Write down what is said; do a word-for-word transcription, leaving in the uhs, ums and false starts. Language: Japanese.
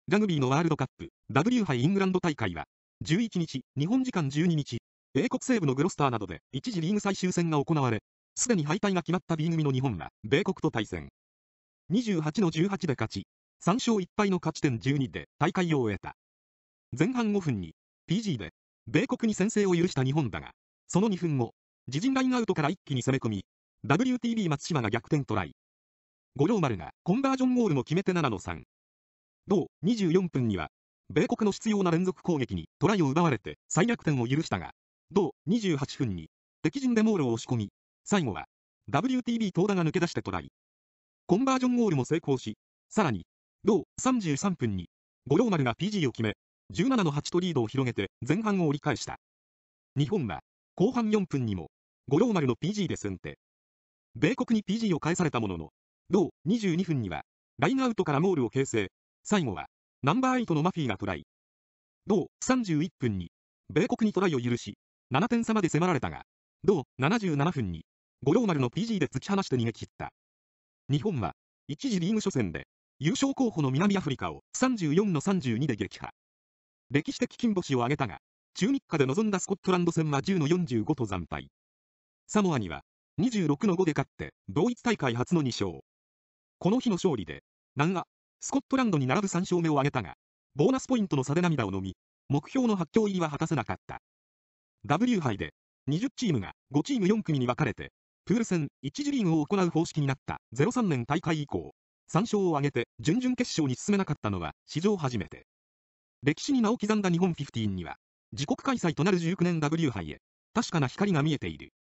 ラグビーのワールドカップ ダブリュー 杯イングランド大会はじゅういちにち、日本時間じゅうににち、英国西部のグロスターなどで一次リーグ最終戦が行われ、すでに敗退が決まった B 組の日本は米国と対戦。にじゅうはちのじゅうはちで勝ち、さんしょういっぱいの勝ち点じゅうにで大会を終えた。前半ごふんに ピージー で米国に先制を許した日本だが、そのにふんご、自陣ラインアウトから一気に攻め込み、ダブリューティービー 松島が逆転トライ。五郎丸がコンバージョンゴールも決めてななのさん。同にじゅうよんぷんには、米国の執拗な連続攻撃にトライを奪われて再逆転を許したが、同にじゅうはっぷんに敵陣でモールを押し込み、最後は ダブリューティービー 東田が抜け出してトライ。コンバージョンゴールも成功し、さらに、同さんじゅうさんぷんに五郎丸が ピージー を決め、じゅうななのはちとリードを広げて前半を折り返した。日本は後半よんぷんにも五郎丸の ピージー で先手。米国に ピージー を返されたものの、同にじゅうにふんにはラインアウトからモールを形成。最後はナンバーエイトのマフィーがトライ。同さんじゅういっぷんに米国にトライを許し、ななてんさまで迫られたが、同ななじゅうななふんに五郎丸の ピージー で突き放して逃げ切った。日本は一次リーグ初戦で優勝候補の南アフリカをさんじゅうよんのさんじゅうにで撃破。歴史的金星を挙げたが、中日華で臨んだスコットランド戦はじゅうのよんじゅうごと惨敗。サモアにはにじゅうろくのごで勝って同一大会初のにしょう。この日の勝利で、南ア、スコットランドに並ぶさんしょうめを挙げたが、ボーナスポイントの差で涙を飲み、目標のはっ強入りは果たせなかった。ダブリュー 杯でにじゅうチームがごチームよん組に分かれて、プール戦いち次リーグを行う方式になったゼロさんねん大会以降、さんしょうを挙げて準々決勝に進めなかったのは史上初めて。歴史に名を刻んだ日本じゅうごには、自国開催となるじゅうきゅうねん ダブリュー 杯へ、確かな光が見えている。